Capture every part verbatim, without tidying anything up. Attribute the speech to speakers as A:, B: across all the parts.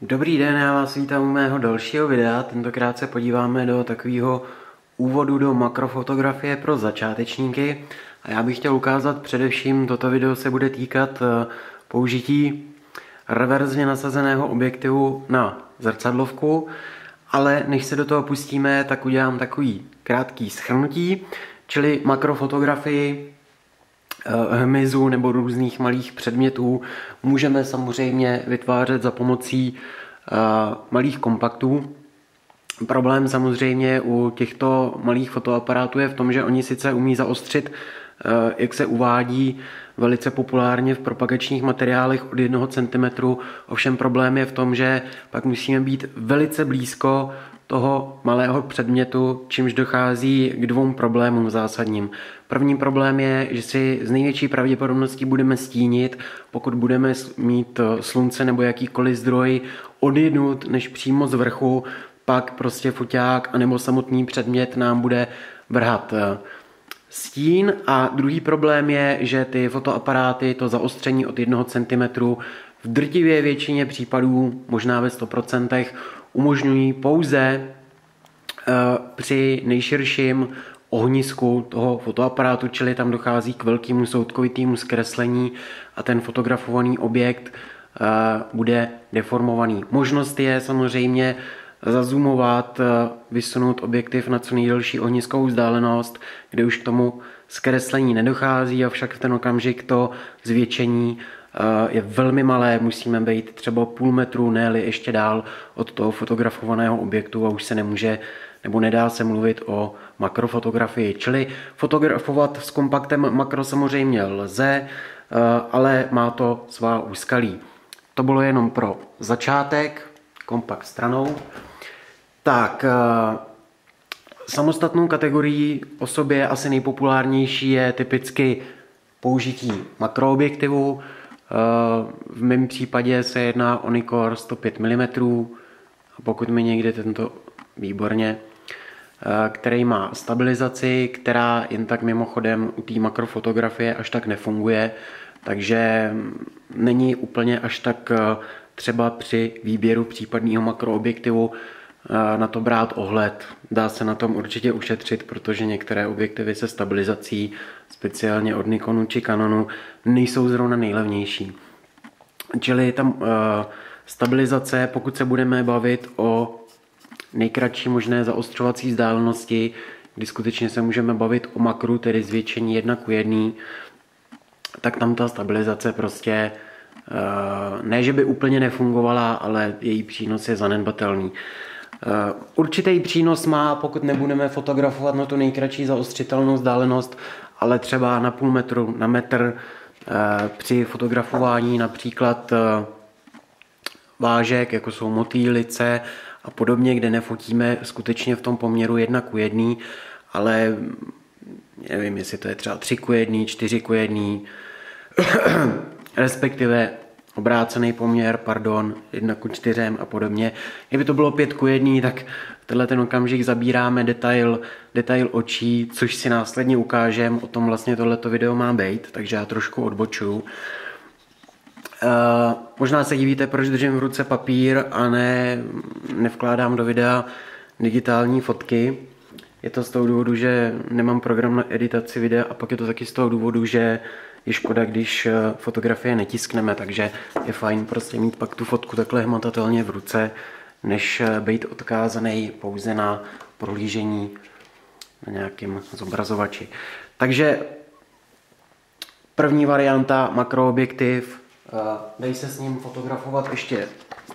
A: Dobrý den, já vás vítám u mého dalšího videa. Tentokrát se podíváme do takového úvodu do makrofotografie pro začátečníky. A já bych chtěl ukázat především, toto video se bude týkat použití reverzně nasazeného objektivu na zrcadlovku. Ale než se do toho pustíme, tak udělám takový krátký shrnutí, čili makrofotografii hmyzu nebo různých malých předmětů můžeme samozřejmě vytvářet za pomocí uh, malých kompaktů. Problém samozřejmě u těchto malých fotoaparátů je v tom, že oni sice umí zaostřit, uh, jak se uvádí velice populárně v propagačních materiálech od jednoho centimetru, ovšem problém je v tom, že pak musíme být velice blízko toho malého předmětu, čímž dochází k dvou problémům zásadním. První problém je, že si z největší pravděpodobností budeme stínit, pokud budeme mít slunce nebo jakýkoliv zdroj odjinud než přímo z vrchu, pak prostě foťák anebo samotný předmět nám bude vrhat stín. A druhý problém je, že ty fotoaparáty, to zaostření od jednoho centimetru v drtivé většině případů, možná ve sto procent, umožňují pouze uh, při nejširším ohnisku toho fotoaparátu, čili tam dochází k velkému soudkovitému zkreslení a ten fotografovaný objekt uh, bude deformovaný. Možnost je samozřejmě zazoomovat, uh, vysunout objektiv na co nejdelší ohniskovou vzdálenost, kde už k tomu zkreslení nedochází, avšak v ten okamžik to zvětšení je velmi malé, musíme být třeba půl metru, ne-li ještě dál od toho fotografovaného objektu a už se nemůže nebo nedá se mluvit o makrofotografii. Čili fotografovat s kompaktem makro samozřejmě lze, ale má to svá úskalí. To bylo jenom pro začátek, kompakt stranou. Tak, samostatnou kategorií o sobě asi nejpopulárnější je typicky použití makroobjektivu. V mém případě se jedná o Nikkor sto pět milimetrů, pokud mi někde tento výborně, který má stabilizaci, která jen tak mimochodem u té makrofotografie až tak nefunguje, takže není úplně až tak třeba při výběru případného makroobjektivu na to brát ohled. Dá se na tom určitě ušetřit, protože některé objektivy se stabilizací, speciálně od Nikonu či Canonu, nejsou zrovna nejlevnější. Čili tam uh, stabilizace, pokud se budeme bavit o nejkratší možné zaostřovací vzdálenosti, kdy skutečně se můžeme bavit o makru, tedy zvětšení jedna ku jedný, tak tam ta stabilizace prostě uh, ne, že by úplně nefungovala, ale její přínos je zanedbatelný. Uh, určitý přínos má, pokud nebudeme fotografovat na tu nejkratší zaostřitelnou vzdálenost, ale třeba na půl metru, na metr uh, při fotografování například uh, vážek, jako jsou motýlice a podobně, kde nefotíme skutečně v tom poměru jedna ku jedný, ale nevím, jestli to je třeba tři ku jedný, čtyři ku jedný, respektive obrácený poměr, pardon, jedna ku čtyřem a podobně. Kdyby to bylo pět ku jedný, tak v tenhle ten okamžik zabíráme detail, detail očí, což si následně ukážem, o tom vlastně tohleto video má být, takže já trošku odbočuju. Uh, možná se divíte, proč držím v ruce papír a ne, nevkládám do videa digitální fotky. Je to z toho důvodu, že nemám program na editaci videa a pak je to taky z toho důvodu, že je škoda, když fotografie netiskneme, takže je fajn prostě mít pak tu fotku takhle hmatatelně v ruce, než být odkázaný pouze na prohlížení na nějakém zobrazovači. Takže první varianta, makroobjektiv, dej se s ním fotografovat ještě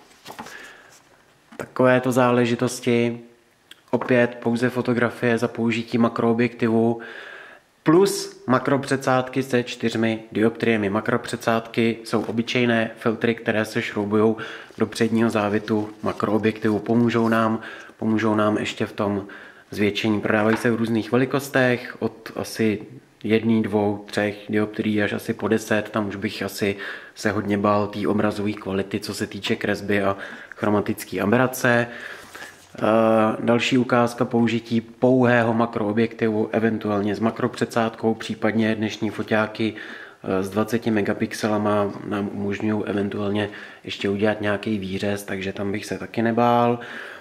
A: takovéto záležitosti, opět pouze fotografie za použití makroobjektivu, plus makropředsádky se čtyřmi dioptriemi. Makropředsádky jsou obyčejné filtry, které se šroubují do předního závitu makroobjektivu. Pomůžou nám, pomůžou nám ještě v tom zvětšení. Prodávají se v různých velikostech, od asi jedný, dvou, třech dioptrií až asi po deset. Tam už bych asi se hodně bál té obrazové kvality, co se týče kresby a chromatické aberace. Uh, další ukázka použití pouhého makroobjektivu, eventuálně s makropředsádkou, případně dnešní foťáky s dvaceti megapixelama nám umožňují eventuálně ještě udělat nějaký výřez, takže tam bych se taky nebál.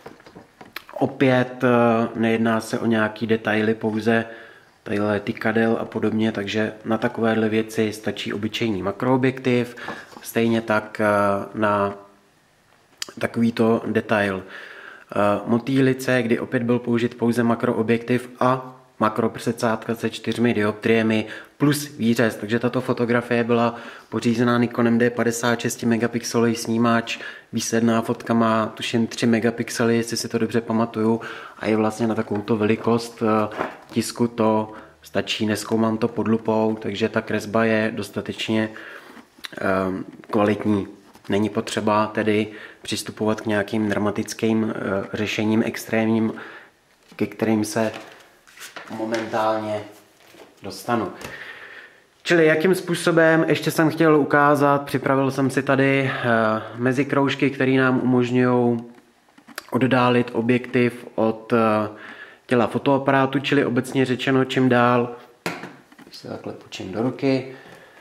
A: Opět nejedná se o nějaký detaily, pouze tadyhle tykadel a podobně, takže na takovéhle věci stačí obyčejný makroobjektiv, stejně tak na takovýto detail. Motýlice, kdy opět byl použit pouze makroobjektiv a makropředsádka se čtyřmi dioptriemi plus výřez, takže tato fotografie byla pořízená Nikonem D padesát šest megapixelový snímač, výsledná fotka má tuším tři megapixely, jestli si to dobře pamatuju, a je vlastně na takovouto velikost tisku to stačí, nezkoumám to pod lupou, takže ta kresba je dostatečně um, kvalitní. Není potřeba tedy přistupovat k nějakým dramatickým uh, řešením extrémním, ke kterým se momentálně dostanu. Čili jakým způsobem, ještě jsem chtěl ukázat, připravil jsem si tady uh, mezikroužky, které nám umožňují oddálit objektiv od uh, těla fotoaparátu, čili obecně řečeno, čím dál, se takhle počím do ruky,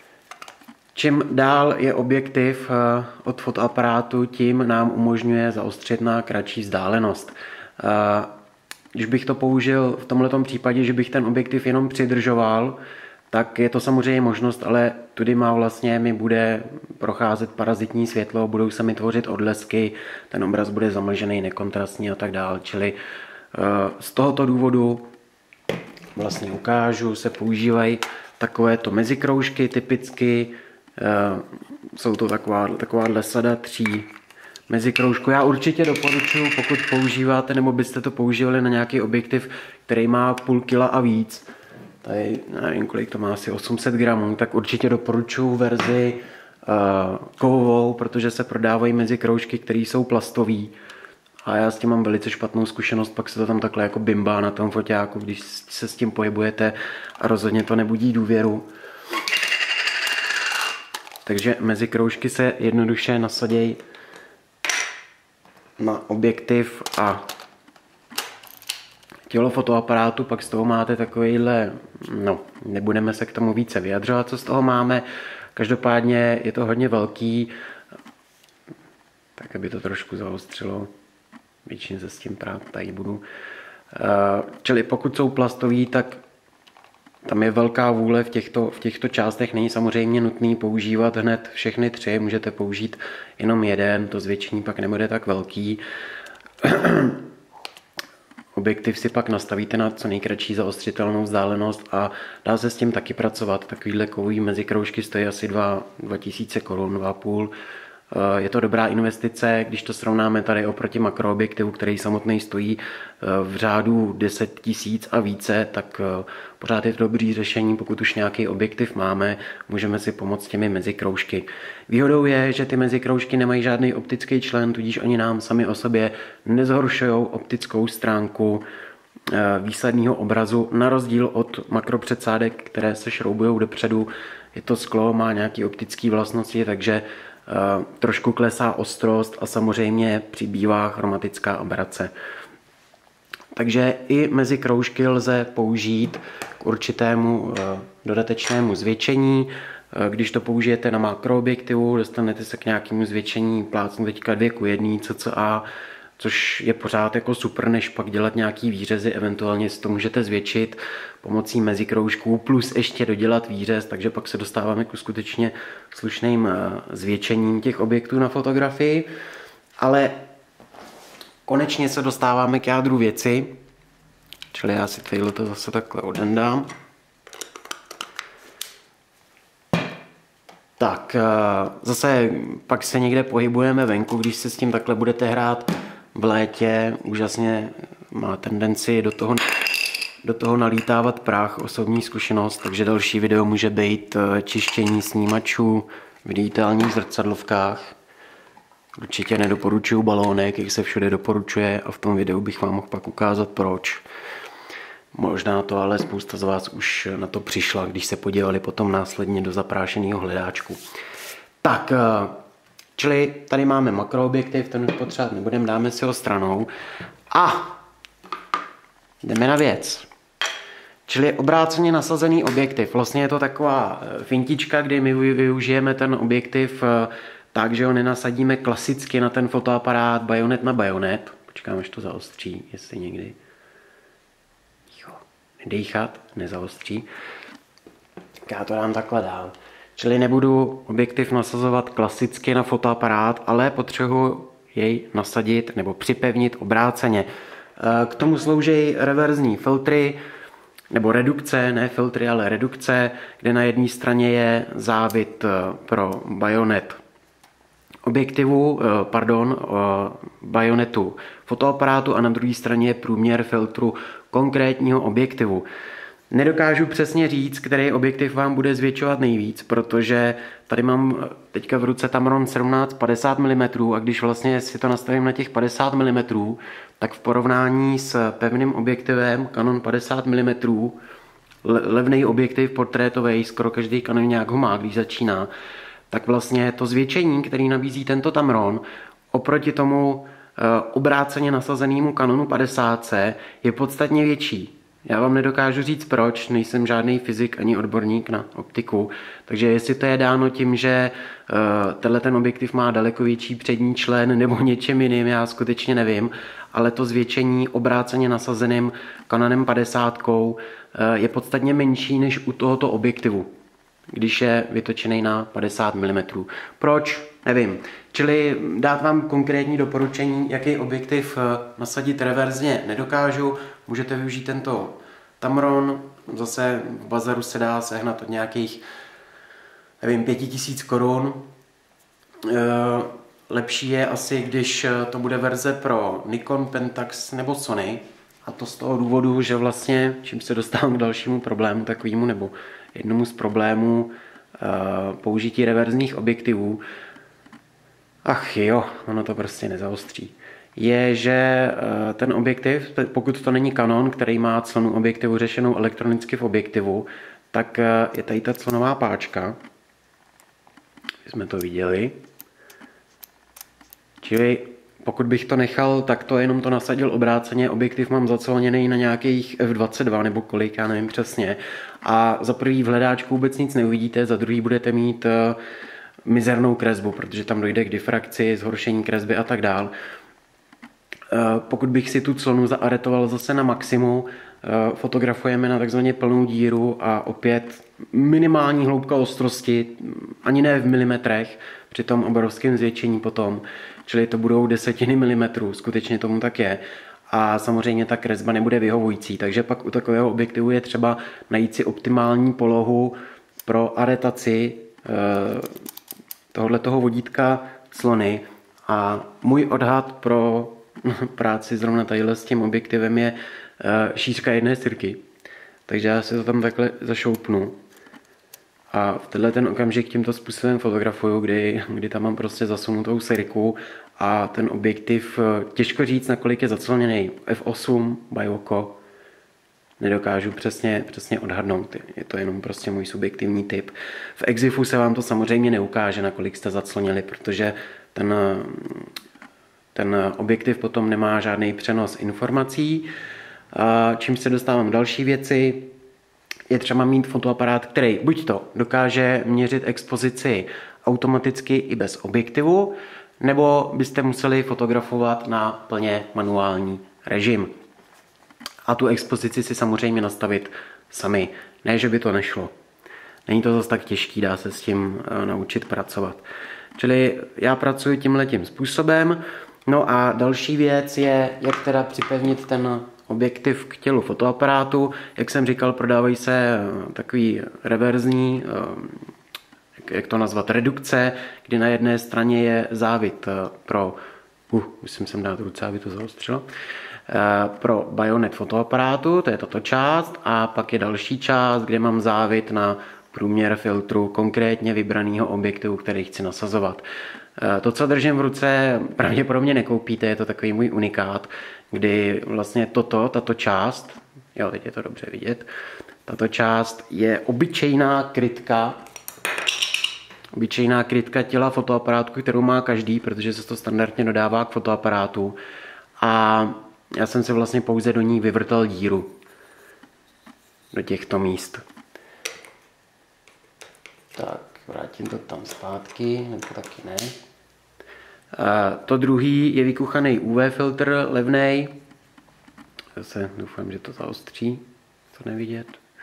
A: čím dál je objektiv uh, od fotoaparátu, tím nám umožňuje zaostřit na kratší vzdálenost. Uh, Když bych to použil v tomhletom případě, že bych ten objektiv jenom přidržoval, tak je to samozřejmě možnost, ale tudy má vlastně mi bude procházet parazitní světlo, budou se mi tvořit odlesky, ten obraz bude zamlžený, nekontrastní a tak dále. Čili z tohoto důvodu vlastně ukážu, se používají takovéto mezikroužky typicky, jsou to taková, takováhle sada tří mezikroužku. Já určitě doporučuji, pokud používáte, nebo byste to používali na nějaký objektiv, který má půl kila a víc, tady nevím, kolik to má, asi osm set gramů, tak určitě doporučuji verzi uh, kovovou, protože se prodávají mezikroužky, které jsou plastové. A já s tím mám velice špatnou zkušenost, pak se to tam takhle jako bimbá na tom foťáku, když se s tím pohybujete, a rozhodně to nebudí důvěru. Takže mezikroužky se jednoduše nasadějí na objektiv a tělo fotoaparátu, pak z toho máte takovýhle, no, nebudeme se k tomu více vyjadřovat, co z toho máme. Každopádně je to hodně velký, tak aby to trošku zaostřilo, většině se s tím prát tady budu. Čili pokud jsou plastový, tak tam je velká vůle v těchto, v těchto částech. Není samozřejmě nutný používat hned všechny tři, můžete použít jenom jeden, to zvětšení pak nebude tak velký. Objektiv si pak nastavíte na co nejkratší zaostřitelnou vzdálenost a dá se s tím taky pracovat. Takovýhle kovový mezikroužky stojí asi dva tisíce korun, dva a půl. Je to dobrá investice, když to srovnáme tady oproti makroobjektivu, který samotný stojí v řádu deset tisíc a více, tak pořád je to dobrý řešení, pokud už nějaký objektiv máme, můžeme si pomoct těmi mezikroužky. Výhodou je, že ty mezikroužky nemají žádný optický člen, tudíž oni nám sami o sobě nezhoršují optickou stránku výsledného obrazu, na rozdíl od makropředsádek, které se šroubují dopředu. Je to sklo, má nějaké optické vlastnosti, takže Uh, trošku klesá ostrost a samozřejmě přibývá chromatická aberrace. Takže i mezikroužky lze použít k určitému uh, dodatečnému zvětšení. Uh, když to použijete na makroobjektivu, dostanete se k nějakému zvětšení, plácnu teďka dvě ku jedné cca, což je pořád jako super, než pak dělat nějaký výřezy, eventuálně si to můžete zvětšit pomocí mezikroužků plus ještě dodělat výřez, takže pak se dostáváme k skutečně slušným zvětšením těch objektů na fotografii. Ale konečně se dostáváme k jádru věci, čili já si tadyhle to zase takhle odendám. Tak, zase pak se někde pohybujeme venku, když se s tím takhle budete hrát v létě, úžasně má tendenci do toho, do toho nalítávat prach, osobní zkušenost, takže další video může být čištění snímačů v digitálních zrcadlovkách. Určitě nedoporučuju balónek, jak se všude doporučuje, a v tom videu bych vám mohl pak ukázat proč. Možná to ale spousta z vás už na to přišla, když se podívali potom následně do zaprášeného hledáčku. Tak, čili tady máme makroobjektiv, ten už potřebovat nebudeme, dáme si ho stranou a jdeme na věc. Čili obráceně nasazený objektiv. Vlastně je to taková fintička, kdy my využijeme ten objektiv tak, že ho nenasadíme klasicky na ten fotoaparát bajonet na bajonet. Počkám, až to zaostří, jestli někdy. Jo, nedýchat, nezaostří. Já to dám takhle dál. Čili nebudu objektiv nasazovat klasicky na fotoaparát, ale potřebuji jej nasadit nebo připevnit obráceně. K tomu slouží reverzní filtry, nebo redukce, ne filtry, ale redukce, kde na jedné straně je závit pro bajonet objektivu, pardon, bajonetu fotoaparátu a na druhé straně je průměr filtru konkrétního objektivu. Nedokážu přesně říct, který objektiv vám bude zvětšovat nejvíc, protože tady mám teďka v ruce Tamron sedmnáct padesát milimetrů a když vlastně si to nastavím na těch padesát milimetrů, tak v porovnání s pevným objektivem Canon padesát milimetrů, levný objektiv portrétový, skoro každý Canon nějak ho má, když začíná, tak vlastně to zvětšení, který nabízí tento Tamron, oproti tomu obráceně nasazenému Canonu padesát je podstatně větší. Já vám nedokážu říct proč, nejsem žádný fyzik ani odborník na optiku, takže jestli to je dáno tím, že uh, tenhle ten objektiv má daleko větší přední člen nebo něčem jiným, já skutečně nevím, ale to zvětšení obráceně nasazeným Canonem padesát uh, je podstatně menší než u tohoto objektivu, když je vytočený na padesát milimetrů. Proč? Nevím. Čili dát vám konkrétní doporučení, jaký objektiv nasadit reverzně nedokážu. Můžete využít tento Tamron, zase v bazaru se dá sehnat od nějakých, nevím, pěti tisíc korun. Lepší je asi, když to bude verze pro Nikon, Pentax nebo Sony. A to z toho důvodu, že vlastně, čím se dostávám k dalšímu problému takovému, nebo jednomu z problémů použití reverzních objektivů, ach jo, ono to prostě nezaostří, je, že ten objektiv, pokud to není Canon, který má clonu objektivu řešenou elektronicky v objektivu, tak je tady ta clonová páčka. Jsme to viděli. Čili pokud bych to nechal, tak to jenom to nasadil obráceně, objektiv mám zacloněný na nějakých F dvacet dva nebo kolik, já nevím přesně. A za prvý v hledáčku vůbec nic neuvidíte, za druhý budete mít mizernou kresbu, protože tam dojde k difrakci, zhoršení kresby a tak dál. Pokud bych si tu clonu zaaretoval zase na maximu, fotografujeme na takzvaně plnou díru a opět minimální hloubka ostrosti, ani ne v milimetrech, při tom obrovském zvětšení potom, čili to budou desetiny milimetrů, skutečně tomu tak je. A samozřejmě ta kresba nebude vyhovující, takže pak u takového objektivu je třeba najít si optimální polohu pro aretaci tohoto vodítka clony a můj odhad pro práci zrovna tadyhle s tím objektivem je šířka jedné sirky. Takže já si to tam takhle zašoupnu a v tenhle ten okamžik tímto způsobem fotografuju, kdy, kdy tam mám prostě zasunutou sirku a ten objektiv, těžko říct, nakolik je zacloněný. F osm by oko nedokážu přesně, přesně odhadnout. Je to jenom prostě můj subjektivní tip. V Exifu se vám to samozřejmě neukáže, nakolik jste zaclonili, protože ten, ten objektiv potom nemá žádný přenos informací. A čím se dostávám k další věci, je třeba mít fotoaparát, který buď to dokáže měřit expozici automaticky i bez objektivu, nebo byste museli fotografovat na plně manuální režim. A tu expozici si samozřejmě nastavit sami. Ne, že by to nešlo. Není to zase tak těžký, dá se s tím naučit pracovat. Čili já pracuji tímhletím způsobem. No a další věc je, jak teda připevnit ten objektiv k tělu fotoaparátu. Jak jsem říkal, prodávají se takový reverzní, jak to nazvat, redukce, kdy na jedné straně je závit pro, uh, musím sem dát ruce, aby to zaostřilo, pro bajonet fotoaparátu, to je tato část, a pak je další část, kde mám závit na průměr filtru konkrétně vybraného objektivu, který chci nasazovat. To, co držím v ruce, pravděpodobně nekoupíte, je to takový můj unikát, kdy vlastně toto, tato část, jo, teď je to dobře vidět, tato část je obyčejná krytka, obyčejná krytka těla fotoaparátu, kterou má každý, protože se to standardně dodává k fotoaparátu, a já jsem si vlastně pouze do ní vyvrtal díru. do těchto míst. Tak, vrátím to tam zpátky, nebo taky ne. A to druhý je vykuchaný U V filtr, levnej. Zase doufám, že to zaostří, to nevidět.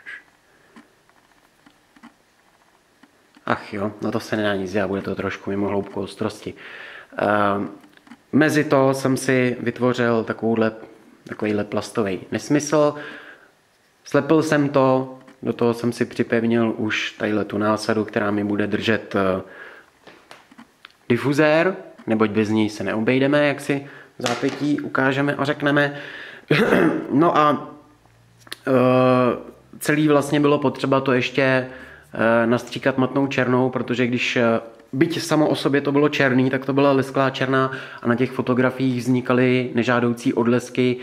A: Ach jo, no to se nedá nic dělat, bude to trošku mimo hloubku ostrosti. Uh, mezi to jsem si vytvořil takovouhle, takovýhle plastový nesmysl. Slepil jsem to, do toho jsem si připevnil už tadyhle tu násadu, která mi bude držet uh, difuzér, neboť bez něj se neobejdeme, jak si v zápětí ukážeme a řekneme. No a uh, celý vlastně bylo potřeba to ještě nastříkat matnou černou, protože když byť samo o sobě to bylo černý, tak to byla lesklá černá a na těch fotografiích vznikaly nežádoucí odlesky,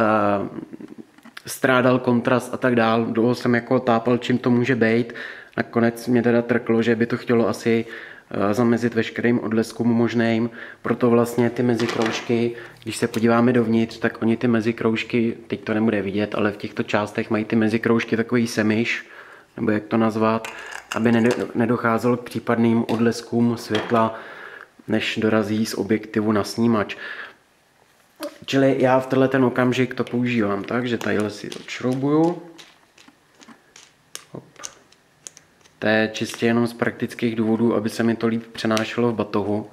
A: strádal kontrast a tak dál. Dlouho jsem jako tápal, čím to může být. Nakonec mě teda trklo, že by to chtělo asi zamezit veškerým odleskům možným. Proto vlastně ty mezikroužky, když se podíváme dovnitř, tak oni ty mezikroužky, teď to nebude vidět, ale v těchto částech mají ty mezikroužky takový semiš, nebo jak to nazvat, aby nedocházelo k případným odleskům světla, než dorazí z objektivu na snímač. Čili já v tenhle ten okamžik to používám tak, že tadyhle si odšroubuju. Hop. To je čistě jenom z praktických důvodů, aby se mi to líp přenášelo v batohu.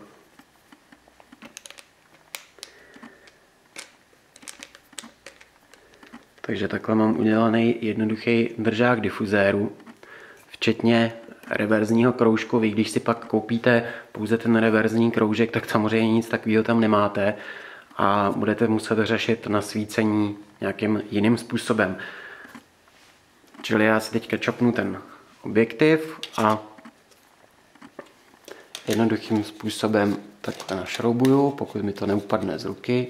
A: Takže takhle mám udělaný jednoduchý držák difuzéru, včetně reverzního kroužku. Vy když si pak koupíte pouze ten reverzní kroužek, tak samozřejmě nic takového tam nemáte a budete muset řešit nasvícení nějakým jiným způsobem. Čili já si teďka čapnu ten objektiv a jednoduchým způsobem takhle našroubuju, pokud mi to neupadne z ruky.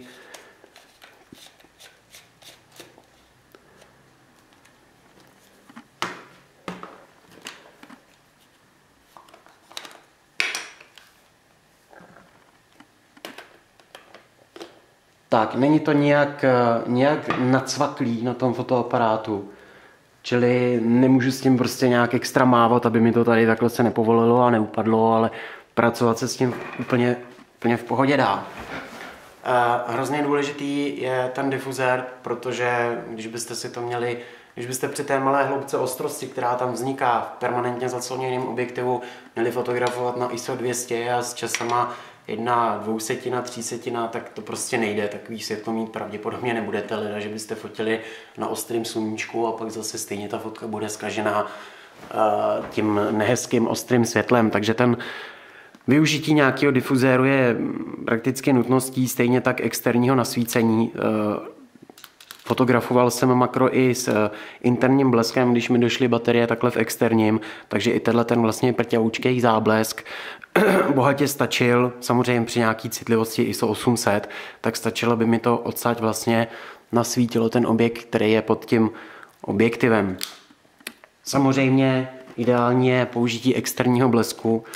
A: Tak, není to nějak, nějak nacvaklý na tom fotoaparátu, čili nemůžu s tím prostě nějak extra mávat, aby mi to tady takhle se nepovolilo a neupadlo, ale pracovat se s tím úplně, úplně v pohodě dá. E, hrozně důležitý je ten difuzér, protože když byste si to měli, když byste při té malé hloubce ostrosti, která tam vzniká v permanentně zacloněném objektivu, měli fotografovat na I S O dvě stě a s časama jedna dvousetina, třísetina, tak to prostě nejde. Takový světlo mít pravděpodobně nebudete, leda, že byste fotili na ostrém sluníčku a pak zase stejně ta fotka bude zkažená uh, tím nehezkým ostrým světlem. Takže ten využití nějakého difuzéru je prakticky nutností, stejně tak externího nasvícení. Uh, Fotografoval jsem makro i s interním bleskem, když mi došly baterie takhle v externím, takže i tenhle ten vlastně prťavoučkej záblesk bohatě stačil, samozřejmě při nějaký citlivosti I S O osm set, tak stačilo by mi to odsaď vlastně nasvítilo ten objekt, který je pod tím objektivem. Samozřejmě ideální je použití externího blesku.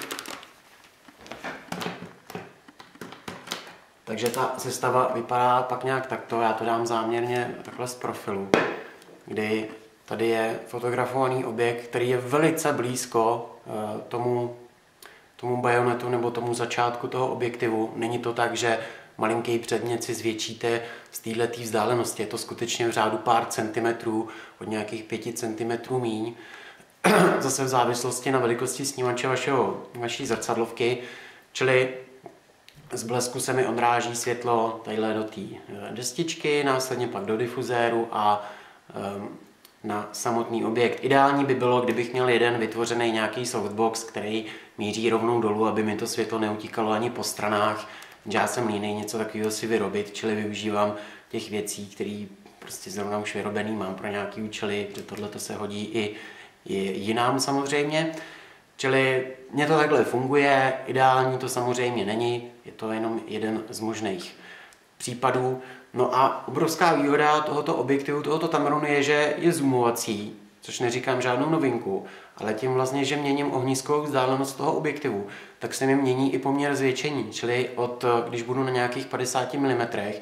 A: Takže ta sestava vypadá pak nějak takto, já to dám záměrně takhle z profilu, kdy tady je fotografovaný objekt, který je velice blízko tomu, tomu bajonetu nebo tomu začátku toho objektivu. Není to tak, že malinký předmět si zvětšíte z této vzdálenosti, je to skutečně v řádu pár centimetrů, od nějakých pěti centimetrů míň. Zase v závislosti na velikosti snímače vašeho, vaší zrcadlovky, čili z blesku se mi odráží světlo tadyhle do té destičky, následně pak do difuzéru a um, na samotný objekt. Ideální by bylo, kdybych měl jeden vytvořený nějaký softbox, který míří rovnou dolů, aby mi to světlo neutíkalo ani po stranách. Já jsem línej něco takového si vyrobit, čili využívám těch věcí, které prostě zrovna už vyrobený mám pro nějaký účely, protože tohle se hodí i, i jinám samozřejmě. Čili mně to takhle funguje, ideální to samozřejmě není, je to jenom jeden z možných případů. No a obrovská výhoda tohoto objektivu, tohoto Tamronu je, že je zoomovací, což neříkám žádnou novinku, ale tím vlastně, že měním ohniskovou vzdálenost toho objektivu, tak se mi mění i poměr zvětšení, čili od, když budu na nějakých padesáti milimetrech,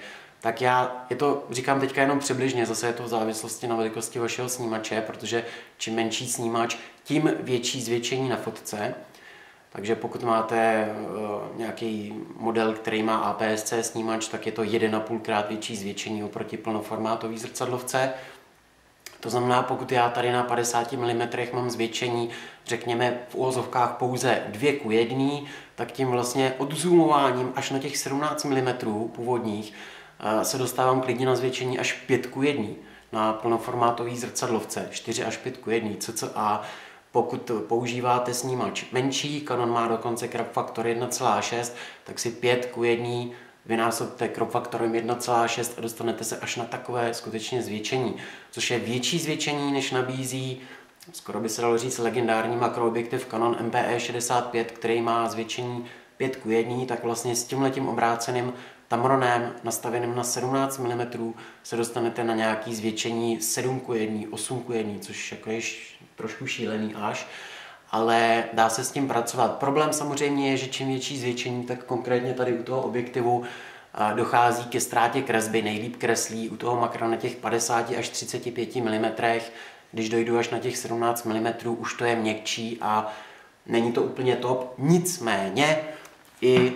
A: tak já, je to, říkám teďka jenom přibližně, zase je to v závislosti na velikosti vašeho snímače, protože čím menší snímač, tím větší zvětšení na fotce. Takže pokud máte uh, nějaký model, který má A P S C snímač, tak je to jedna a půl krát větší zvětšení oproti plnoformátové zrcadlovce. To znamená, pokud já tady na padesáti milimetrech mám zvětšení, řekněme v uvozovkách pouze dvě ku jedné, tak tím vlastně odzoomováním až na těch sedmnáct milimetrů původních se dostávám klidně na zvětšení až pět ku jedné na plnoformátový zrcadlovce, čtyři až pět ku jedné cca. Pokud používáte snímač menší, Canon má dokonce crop faktor jedna celá šest, tak si pět ku jedné vynásobte crop faktorem jedna celá šest a dostanete se až na takové skutečně zvětšení, což je větší zvětšení, než nabízí, skoro by se dalo říct, legendární makroobjektiv Canon M P E šedesát pět, který má zvětšení pět ku jedné, tak vlastně s tímhletím obráceným Tamronem nastaveným na sedmnáct milimetrů se dostanete na nějaký zvětšení sedm ku jedné, osm ku jedné, což jako je trošku šílený až, ale dá se s tím pracovat. Problém samozřejmě je, že čím větší zvětšení, tak konkrétně tady u toho objektivu dochází ke ztrátě kresby, nejlíp kreslí u toho makra na těch padesáti až třiceti pěti milimetrech, když dojdu až na těch sedmnáct milimetrů, už to je měkčí a není to úplně top. Nicméně i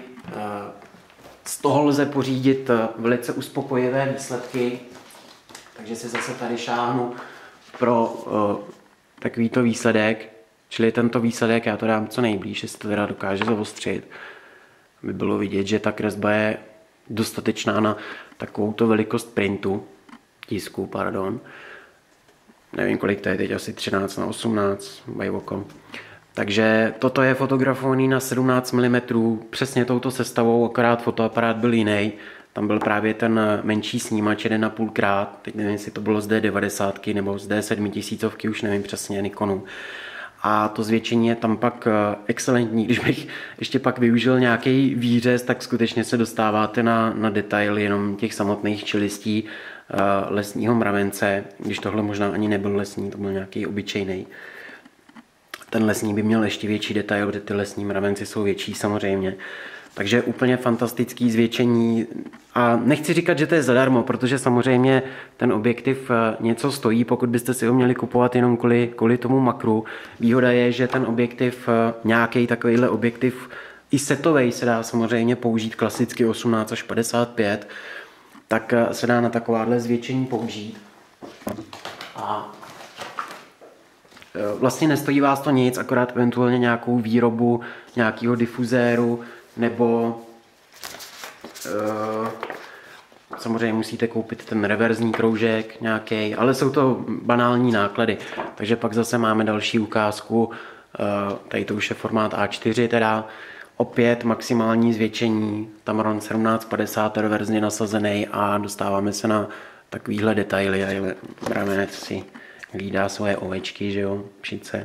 A: z toho lze pořídit velice uspokojivé výsledky, takže si zase tady šáhnu pro uh, takovýto výsledek, čili tento výsledek, já to dám co nejblíž, jestli to teda dokáže zaostřit, aby bylo vidět, že ta kresba je dostatečná na takovouto velikost printu, tisku, pardon. Nevím, kolik to je teď, asi třináct na osmnáct, bajvoko. Takže toto je fotografovaný na sedmnáct milimetrů, přesně touto sestavou, akorát fotoaparát byl jiný. Tam byl právě ten menší snímač jedna a půl krát, teď nevím, jestli to bylo z D devadesát nebo z D sedm tisíc, už nevím přesně, Nikonu. A to zvětšení je tam pak excelentní. Když bych ještě pak využil nějaký výřez, tak skutečně se dostáváte na, na detail jenom těch samotných čelistí uh, lesního mravence, když tohle možná ani nebyl lesní, to byl nějaký obyčejný. Ten lesní by měl ještě větší detail, protože ty lesní mravenci jsou větší samozřejmě. Takže úplně fantastický zvětšení a nechci říkat, že to je zadarmo, protože samozřejmě ten objektiv něco stojí, pokud byste si ho měli kupovat jenom kvůli, kvůli tomu makru. Výhoda je, že ten objektiv, nějaký takovýhle objektiv, i setovej se dá samozřejmě použít, klasicky osmnáct až padesát pět, tak se dá na takováhle zvětšení použít. A vlastně nestojí vás to nic, akorát eventuálně nějakou výrobu nějakého difuzéru, nebo uh, samozřejmě musíte koupit ten reverzní kroužek nějaký, ale jsou to banální náklady. Takže pak zase máme další ukázku, uh, tady to už je formát A čtyři teda, opět maximální zvětšení, Tamron sedmnáct padesát reverzně nasazený a dostáváme se na takovýhle detaily, a mravenec si hlídá svoje ovečky, že jo, pšice.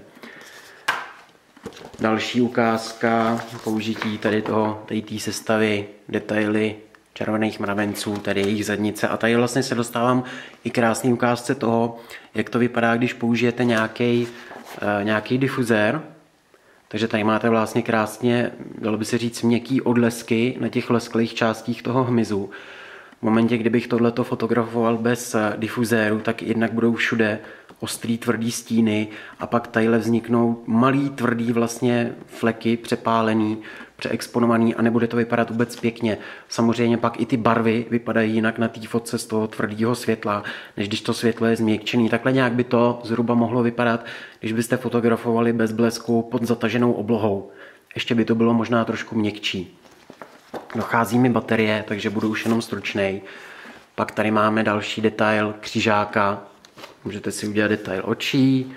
A: Další ukázka, použití tady toho, tady té sestavy, detaily červených mravenců, tady jejich zadnice. A tady vlastně se dostávám i krásný ukázce toho, jak to vypadá, když použijete nějaký, uh, nějaký difuzér. Takže tady máte vlastně krásně, dalo by se říct, měkký odlesky na těch lesklých částích toho hmyzu. V momentě, kdybych tohleto fotografoval bez difuzéru, tak jednak budou všude ostrý, tvrdý stíny a pak tadyhle vzniknou malý, tvrdý vlastně fleky, přepálený, přeexponovaný a nebude to vypadat vůbec pěkně. Samozřejmě pak i ty barvy vypadají jinak na té fotce z toho tvrdého světla, než když to světlo je změkčený. Takhle nějak by to zhruba mohlo vypadat, když byste fotografovali bez blesku pod zataženou oblohou. Ještě by to bylo možná trošku měkčí. Dochází mi baterie, takže budu už jenom stručnej. Pak tady máme další detail křižáka. Můžete si udělat detail očí,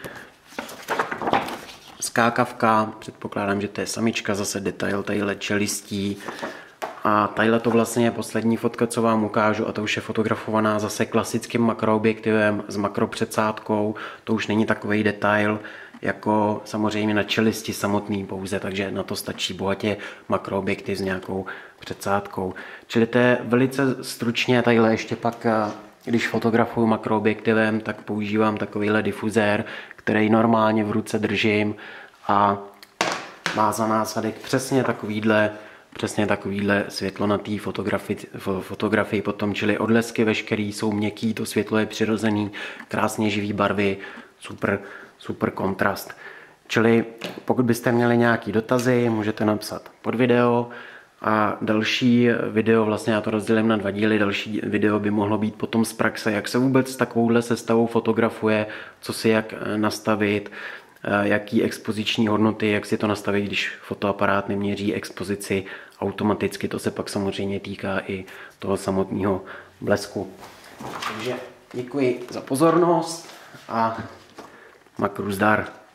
A: skákavka, předpokládám, že to je samička, zase detail tadyhle čelistí. A tadyhle to vlastně je poslední fotka, co vám ukážu, a to už je fotografovaná zase klasickým makroobjektivem s makropředsádkou. To už není takový detail jako samozřejmě na čelisti samotný pouze, takže na to stačí bohatě makroobjektiv s nějakou předsádkou. Čili to je velice stručně, tadyhle ještě pak, když fotografuju makroobjektivem, tak používám takovýhle difuzér, který normálně v ruce držím a má za následek přesně takovýhle přesně takovýhle světlo na té fotografii, fotografii potom, čili odlesky veškerý jsou měkký, to světlo je přirozený, krásně živý barvy, super, super kontrast. Čili pokud byste měli nějaký dotazy, můžete napsat pod video a další video, vlastně já to rozdělím na dva díly, další video by mohlo být potom z praxe, jak se vůbec s takovouhle sestavou fotografuje, co si jak nastavit, jaký expoziční hodnoty, jak si to nastavit, když fotoaparát neměří expozici automaticky, to se pak samozřejmě týká i toho samotného blesku. Takže děkuji za pozornost a makru zdar.